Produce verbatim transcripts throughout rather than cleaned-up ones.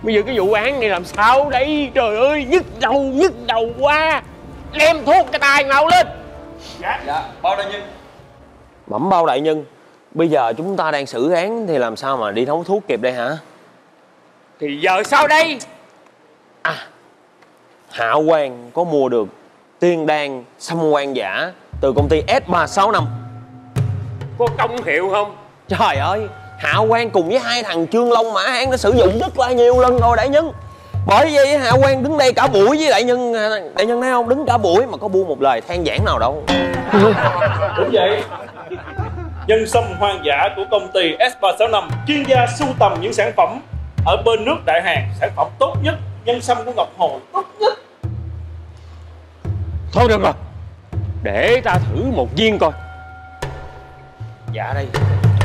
Bây giờ cái vụ án này làm sao đây? Trời ơi, nhức đầu, nhức đầu quá. Đem thuốc cái tay mau lên. Dạ, dạ, bao đại nhân. Bẩm bao đại nhân, bây giờ chúng ta đang xử án thì làm sao mà đi thấu thuốc kịp đây hả? Thì giờ sao đây? À, Hạ Quan có mua được tiên đan xăm quan giả từ công ty S ba sáu năm. Có công hiệu không? Trời ơi, Hạ Quan cùng với hai thằng Trương Long Mã Hán đã sử dụng rất là nhiều lần rồi đại nhân. Bởi vậy Hạ Quan đứng đây cả buổi với đại nhân. Đại nhân thấy không, đứng cả buổi mà có buông một lời than vãn nào đâu. Đúng vậy. Nhân sâm hoang dã của công ty S ba sáu năm chuyên gia sưu tầm những sản phẩm ở bên nước Đại Hàn, sản phẩm tốt nhất. Nhân sâm của Ngọc Hồi tốt nhất. Thôi được rồi, để ta thử một viên coi. Dạ đây.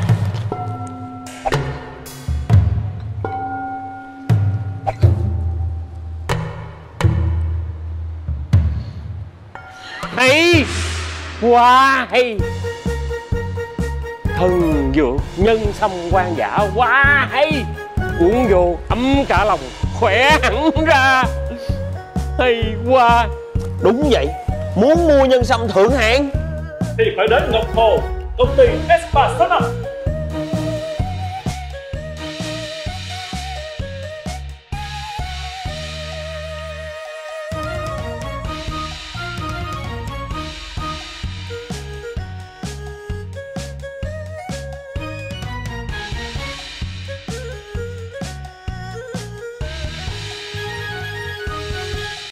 Hay quá, hay. Thần dược nhân sâm quan giả quá hay. Uống vô ấm cả lòng, khỏe hẳn ra. Hay quá. Đúng vậy, muốn mua nhân sâm thượng hạng thì phải đến Ngọc Hồ, công ty S ba sáu năm.